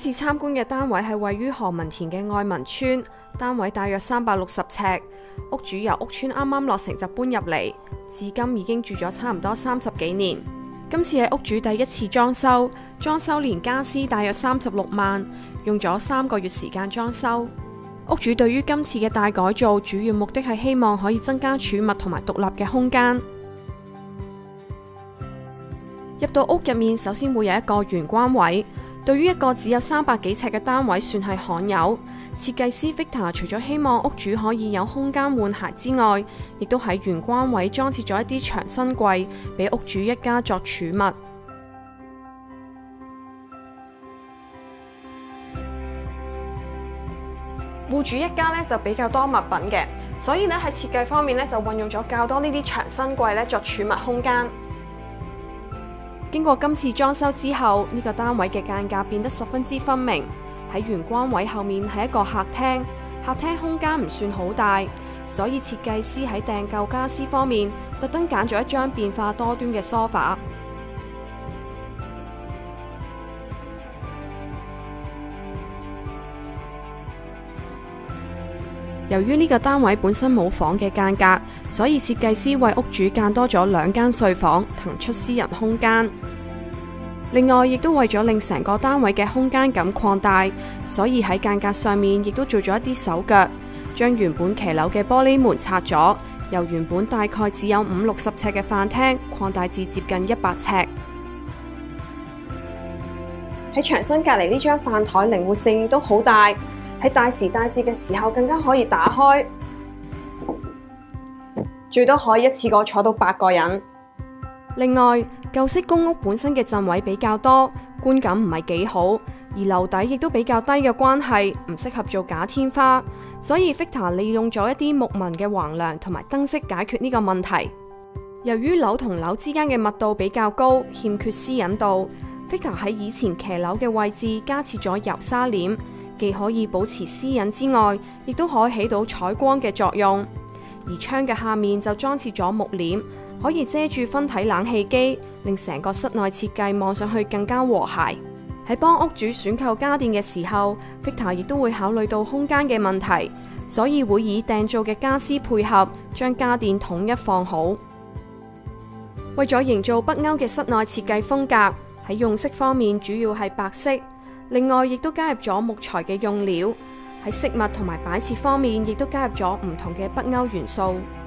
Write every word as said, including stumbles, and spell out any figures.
次參觀嘅單位係位於何文田嘅愛民村，單位大約三百六十尺，屋主由屋邨啱啱落成就搬入嚟，至今已經住咗差唔多三十幾年。今次係屋主第一次裝修，裝修連家私大約三十六萬，用咗三個月時間裝修。屋主對於今次嘅大改造，主要目的係希望可以增加儲物同埋獨立嘅空間。入到屋入面，首先會有一個玄關位。對於一個只有三百幾尺嘅單位，算係罕有。設計師 Victor 除咗希望屋主可以有空間換鞋之外，亦都喺玄關位裝設咗一啲長身櫃，俾屋主一家作儲物。戶主一家咧就比較多物品嘅，所以咧喺設計方面咧就運用咗較多呢啲長身櫃咧作儲物空間。經過今次裝修之後，呢個單位嘅間隔變得十分之分明。喺玄關位後面係一個客廳，客廳空間唔算好大，所以設計師喺訂購家私方面，特登揀咗一張變化多端嘅梳化。由於呢個單位本身冇房嘅間隔，所以設計師為屋主間多咗兩間睡房，騰出私人空間。另外，亦都為咗令成個單位嘅空間感擴大，所以喺間隔上面亦都做咗一啲手腳，將原本騎樓嘅玻璃門拆咗，由原本大概只有五六十尺嘅飯廳擴大至接近一百尺。喺牆身隔離呢張飯台靈活性都好大。喺大時大節嘅時候更加可以打開，最多可以一次過坐到八個人。另外，舊式公屋本身嘅陣位比較多，觀感唔係幾好，而樓底亦都比較低嘅關係，唔適合做假天花，所以 Victor 利用咗一啲木紋嘅橫樑同埋燈飾解決呢個問題。由於樓同樓之間嘅密度比較高，欠缺私隱度， Victor 喺以前騎樓嘅位置加設咗油紗簾，既可以保持私隱之外，亦都可以起到採光嘅作用。而窗嘅下面就裝設咗木簾，可以遮住分體冷氣機，令成個室內設計望上去更加和諧。喺幫屋主選購家電嘅時候 ，Victor 亦都會考慮到空間嘅問題，所以會以訂造嘅家私配合，將家電統一放好。為咗營造北歐嘅室內設計風格，喺用色方面主要係白色。另外，亦都加入咗木材嘅用料，喺飾物同埋擺設方面，亦都加入咗唔同嘅北歐元素。